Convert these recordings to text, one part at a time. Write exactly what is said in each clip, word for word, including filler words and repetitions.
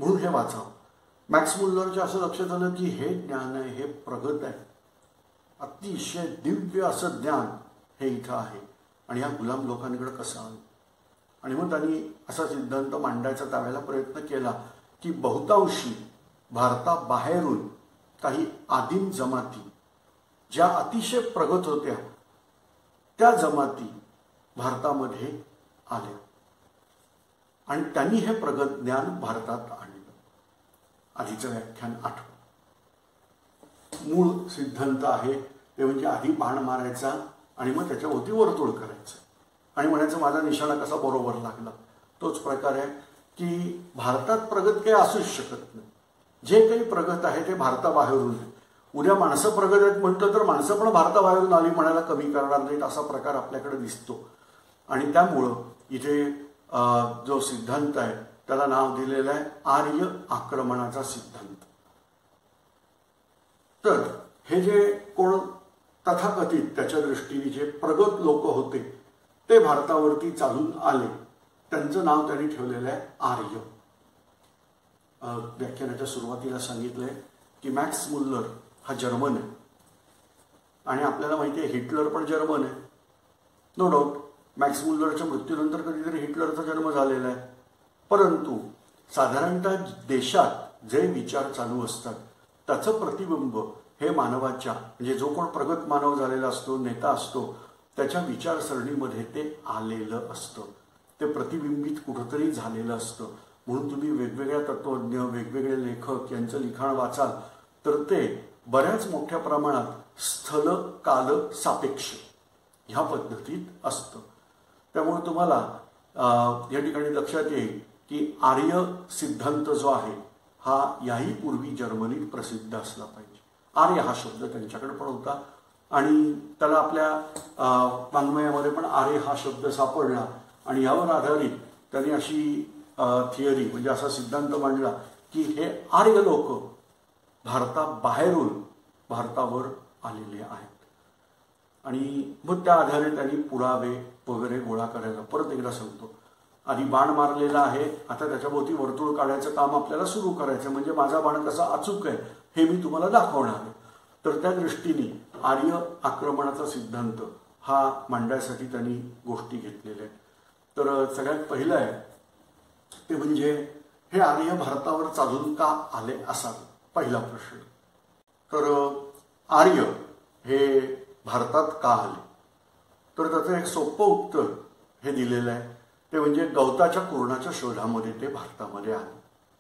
म्हणून हे वाचावं. मॅक्स मुल्लरच्या असं लक्षात आलं की हे ज्ञान आहे, हे प्रगत आहे, अतिशय दिव्य असं ज्ञान हे इथं आहे आणि ह्या गुलाम लोकांकडे कसं आलं. आणि मग त्यांनी असा सिद्धांत मांडायचा त्यावेळेला प्रयत्न केला की बहुतांशी भारताबाहेरून काही आदिम जमाती ज्या अतिशय प्रगत होत्या त्या जमाती भारतामध्ये आल्या आणि त्यांनी हे प्रगत ज्ञान भारतात आणलं. आधीचं व्याख्यान आठवं. मूळ सिद्धांत आहे ते म्हणजे आधी बाण मारायचा आणि मग त्याच्यावरती वर्तुळ करायचं आणि म्हणायचं माझा निशाणा कसा बरोबर लागला. तोच प्रकार आहे की भारतात प्रगत काही असूच शकत नाही. जे काही प्रगत आहे ते भारताबाहेरून आहे. उद्या माणसं प्रगत आहेत म्हटलं तर माणसं पण भारताबाहेरून आली म्हणायला कमी करणार नाहीत असा प्रकार आपल्याकडे दिसतो. आणि त्यामुळं इथे जो सिद्धांत आहे त्याला नाव दिलेलं आहे आर्य आक्रमणाचा सिद्धांत. तर हे जे कोण तथाकथित त्याच्या दृष्टीने जे प्रगत लोक होते ते भारतावरती चालून आले त्यांचं नाव त्यांनी ठेवलेलं आहे आर्य. व्याख्यानाच्या सुरुवातीला सांगितलंय की मॅक्स मुल्लर हा जर्मन आहे आणि आपल्याला माहिती आहे हिटलर पण जर्मन आहे. नो डाऊट मॅक्स मुल्लरच्या मृत्यूनंतर कधीतरी हिटलरचा जन्म झालेला आहे. परंतु साधारणतः देशात जे विचार चालू असतात त्याचं प्रतिबिंब हे मानवाच्या म्हणजे जो कोण प्रगत मानव झालेला असतो, नेता असतो, त्याच्या विचारसरणीमध्ये ते आलेलं असतं, ते प्रतिबिंबित कुठंतरी झालेलं असतं. म्हणून तुम्ही वेगवेगळ्या तत्त्वज्ञ, वेगवेगळे लेखक यांचं लिखाण वाचाल तर ते बऱ्याच मोठ्या प्रमाणात स्थल काल सापेक्ष ह्या पद्धतीत असतं. त्यामुळे तुम्हाला या ठिकाणी लक्षात येईल की आर्य सिद्धांत जो आहे हा याही पूर्वी जर्मनीत प्रसिद्ध असला पाहिजे. आर्य हा शब्द त्यांच्याकडे पण होता आणि त्याला आपल्या वाङ्मयामध्ये पण आर्य हा शब्द सापडला आणि यावर आधारित त्यांनी अशी थिअरी म्हणजे असा सिद्धांत मांडला की हे आर्य लोक भारताबाहेरून भारतावर आलेले आहेत. आणि मग त्या आधारे त्यांनी पुरावे वगैरे गोळा करायला. परत एकदा सांगतो, आधी बाण मारलेला आहे, आता त्याच्याभोवती वर्तुळ काढायचं काम आपल्याला सुरू करायचं. म्हणजे माझा बाण कसा अचूक आहे हे मी तुम्हाला दाखवणार आहे. तर त्या दृष्टीने आर्य आक्रमणाचा सिद्धांत हा मांडण्यासाठी त्यांनी गोष्टी घेतलेल्या आहेत. तर सगळ्यात पहिलं आहे ते म्हणजे हे आर्य भारतावर चालून का आले असावे, पहिला प्रश्न. तर आर्य हे भारतात का आले तर त्याचं एक सोपं उत्तर हे दिलेलं आहे ते म्हणजे गवताच्या कुरणाच्या शोधामध्ये ते भारतामध्ये आले.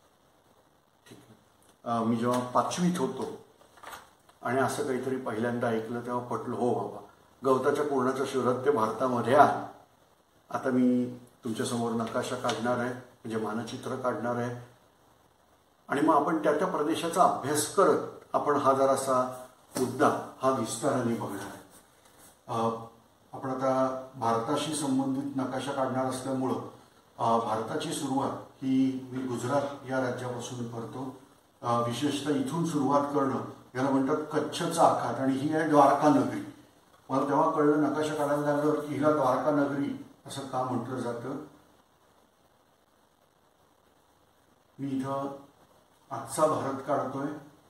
ठीक आहे. मी जेव्हा पाचवीत होतो आणि असं काहीतरी पहिल्यांदा ऐकलं तेव्हा पटलं, हो बाबा गवताच्या कुरणाच्या शोधात ते भारतामध्ये आले. आता मी तुमच्यासमोर नकाशा काढणार आहे म्हणजे मानचित्र काढणार आहे आणि मग आपण त्या त्या प्रदेशाचा अभ्यास करत आपण हा जरासा मुद्दा हा विस्ताराने बघणार आहे. आपण आता भारताशी संबंधित नकाशा काढणार असल्यामुळं भारताची सुरुवात ही मी गुजरात या राज्यापासून करतो. विशेषतः इथून सुरुवात करणं याला म्हणतात कच्छचा आखात आणि ही आहे द्वारका नगरी. मला तेव्हा कळलं नकाशा काढायला लागलं की हिला द्वारका नगरी असं का म्हटलं जातं. मी इथं आजचा भारत काढतोय.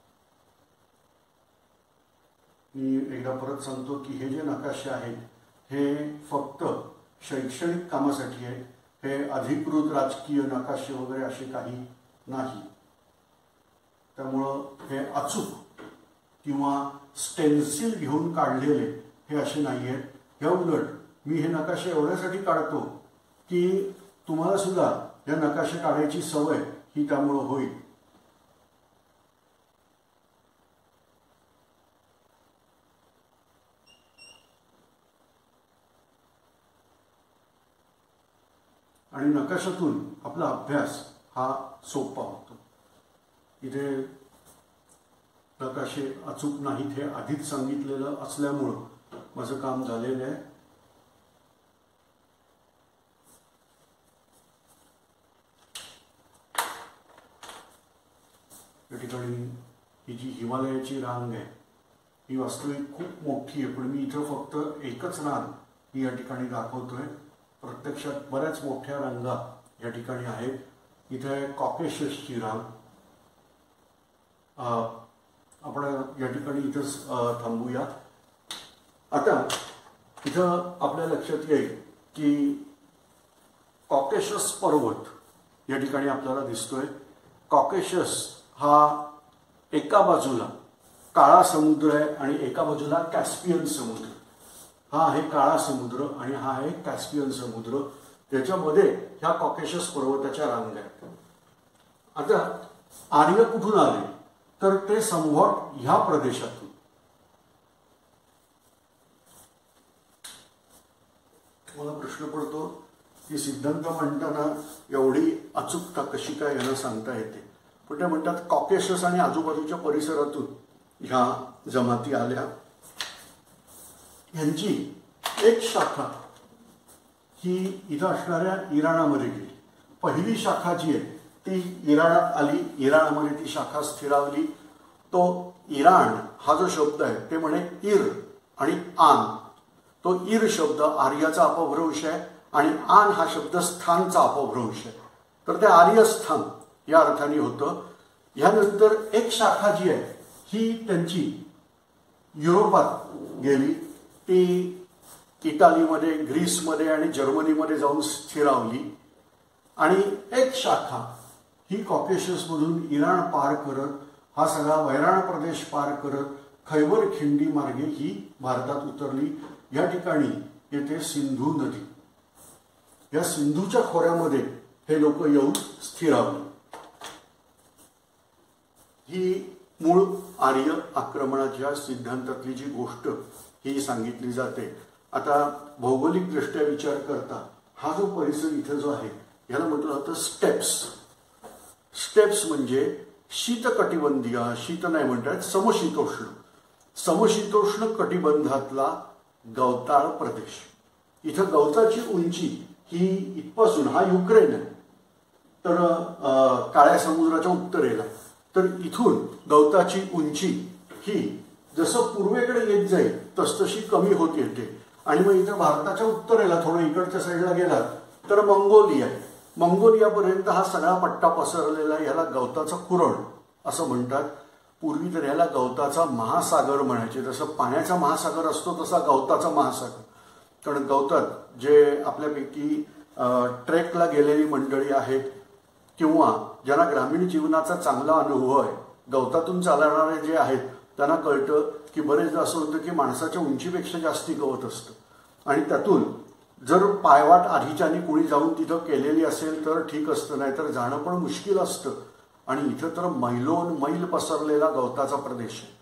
मी एकदा परत सांगतो की हे जे नकाशे आहेत हे फक्त शैक्षणिक कामासाठी आहे. हे अधिकृत राजकीय नकाशे वगैरे असे काही नाही. त्यामुळं हे अचूक किंवा स्टेन्सिल घेऊन काढलेले हे असे नाही आहेत. या उलट मी हे नकाशे एवढ्यासाठी काढतो की तुम्हाला सुद्धा या नकाशे काढायची सवय ही त्यामुळं होईल. आणि नकाशातून आपला अभ्यास हा सोपा होतो. इथे नकाशे अचूक नाहीत हे आधीच सांगितलेलं असल्यामुळं माझं काम झालेलं आहे. या ठिकाणी ही जी हिमालयाची रांग आहे ही वास्तविक खूप मोठी आहे पण मी इथं फक्त एकच रांग या ठिकाणी दाखवतोय. प्रत्यक्षात बऱ्याच मोठ्या रांगा या ठिकाणी आहेत. इथे कॉकेशसची रांग. आपण या ठिकाणी इथंच थांबूया. आता इथं आपल्या लक्षात येईल की कॉकेशस पर्वत या ठिकाणी आपल्याला दिसतोय. कॉकेशस हा एका बाजूला काळा समुद्र आहे आणि एका बाजूला कॅस्पियन समुद्र. हा आहे काळा समुद्र आणि हा आहे कॅस्पियन समुद्र. त्याच्यामध्ये ह्या कॉकेशस पर्वताच्या रांगा आहेत. आता आर्य कुठून आले तर ते समव्हॉट ह्या प्रदेशातून. मला प्रश्न पडतो की सिद्धांत म्हणताना एवढी अचूकता कशी काय यांना सांगता येते. पण ते म्हणतात कॉकेशस आणि आजूबाजूच्या परिसरातून ह्या जमाती आल्या. यांची एक शाखा ही इथं असणाऱ्या इराणामध्ये गेली. पहिली शाखा जी आहे ती इराणात आली. इराणामध्ये ती शाखा स्थिरावली. तो इराण हा जो शब्द आहे ते म्हणे इर आणि आन. तो इर शब्द आर्याचा अपभ्रंश आहे आणि आन हा शब्द स्थानचा अपभ्रंश आहे. तर ते आर्यस्थान या अर्थाने होतं. यानंतर एक शाखा जी आहे ही त्यांची युरोपात गेली. ती इटालीमध्ये, ग्रीसमध्ये आणि जर्मनीमध्ये जाऊन स्थिरावली. आणि एक शाखा ही कॉकेशसमधून इराण पार करत हा सगळा वैराण प्रदेश पार करत खैबर खिंडी मार्गे ही भारतात उतरली. या ठिकाणी येथे सिंधू नदी. या सिंधूच्या खोऱ्यामध्ये हे लोक येऊन स्थिरावले. ही मूळ आर्य आक्रमणाच्या सिद्धांतातली जी गोष्ट ही सांगितली जाते. आता भौगोलिक दृष्ट्या विचार करता हा जो परिसर इथे जो आहे याला म्हटलं जातं स्टेप्स. स्टेप्स म्हणजे शीतकटिबंधीय, शीत नाही म्हणतात, समशीतोष्ण. समशीतोष्ण कटिबंधातला गवताळ प्रदेश. इथं गवताची उंची ही इथपासून, हा युक्रेन आहे तर काळ्या समुद्राच्या उत्तरेला, तर इथून गवताची उंची ही जसं पूर्वेकडे येत जाईल तसतशी कमी होत येते. आणि मग इथं भारताच्या उत्तरेला थोडं इकडच्या साईडला गेला तर मंगोलिया, मंगोलियापर्यंत हा सगळा पट्टा पसरलेला. याला गवताचा कुरण असं म्हणतात. पूर्वी तर याला गवताचा महासागर म्हणायचे. जसं पाण्याचा महासागर असतो तसा गवताचा महासागर. कारण गवतात जे आपल्यापैकी ट्रेकला गेलेली मंडळी आहेत किंवा ज्यांना ग्रामीण जीवनाचा चांगला अनुभव आहे, गवतातून चालणारे जे आहेत त्यांना कळतं की बरेचदा असं होतं की माणसाच्या उंचीपेक्षा जास्ती गवत असतं आणि त्यातून जर पायवाट आधीच्यानी कोणी जाऊन तिथं केलेली असेल तर ठीक असतं, नाहीतर जाणं पण मुश्किल असतं. आणि इथं तर मैलोन मैल पसरलेला गवताचा प्रदेश आहे.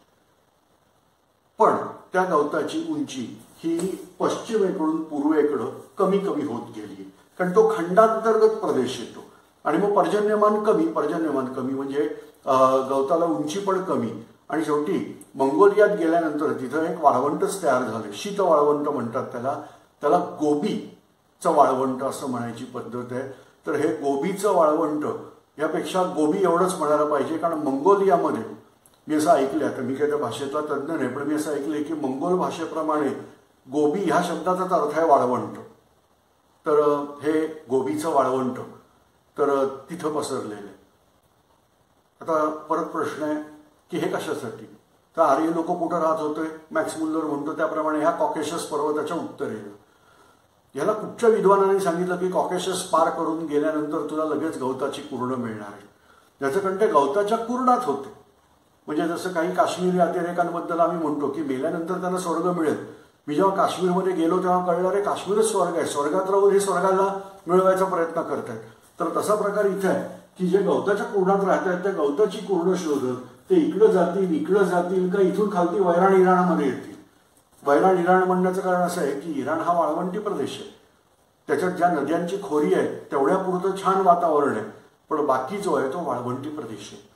पण त्या गवताची उंची ही पश्चिमेकडून पूर्वेकडं कमी कमी होत गेली, कारण तो खंडांतर्गत प्रदेश येतो. आणि मग पर्जन्यमान कमी, पर्जन्यमान कमी म्हणजे गवताला उंची पण कमी. आणि शेवटी मंगोलियात गेल्यानंतर तिथं एक वाळवंटच तयार झालं. शीत वाळवंट म्हणतात त्याला. त्याला गोबीचं वाळवंट असं म्हणायची पद्धत आहे. तर हे गोबीचं वाळवंट यापेक्षा गोबी एवढंच म्हणायला पाहिजे, कारण मंगोलियामध्ये मी असं ऐकलं, आता मी काही त्या भाषेतला तज्ज्ञ नाही, पण मी असं ऐकलंय की मंगोल भाषेप्रमाणे गोबी ह्या शब्दाचाच अर्थ आहे वाळवंट. तर हे गोबीचं वाळवंट तर तिथं पसरलेलं आहे. आता परत प्रश्न आहे की हे कशासाठी. तर आर्य लोक कुठं राहत होते. मॅक्स मुल्लर म्हणतो त्याप्रमाणे ह्या कॉकेशस पर्वताच्या उत्तरेला. याला कुठच्या विद्वानाने सांगितलं की कॉकेशस पार करून गेल्यानंतर तुला लगेच गवताची कुरणं मिळणार आहे. ज्याचं कारण ते गवताच्या कुरणात होते. म्हणजे जसं काही काश्मीरी अतिरेकांबद्दल आम्ही म्हणतो की मेल्यानंतर त्यांना स्वर्ग मिळेल. मी जेव्हा काश्मीरमध्ये गेलो तेव्हा कळलं रे काश्मीरच स्वर्ग आहे, स्वर्गात राहून हे स्वर्गाला मिळवायचा प्रयत्न करतायत. तर तसा प्रकार इथे आहे की जे गवताच्या कुरणात राहतात त्या गवताची कुरणं शोधत ते इकडं जातील, इकडं जातील का इथून खालती वैराण इराणमध्ये येतील. वैराण इराण म्हणण्याचं कारण असं आहे की इराण हा वाळवंटी प्रदेश आहे. त्याच्यात ज्या नद्यांची खोरी आहे तेवढ्यापुरतं छान वातावरण आहे, पण बाकी जो आहे तो वाळवंटी प्रदेश आहे.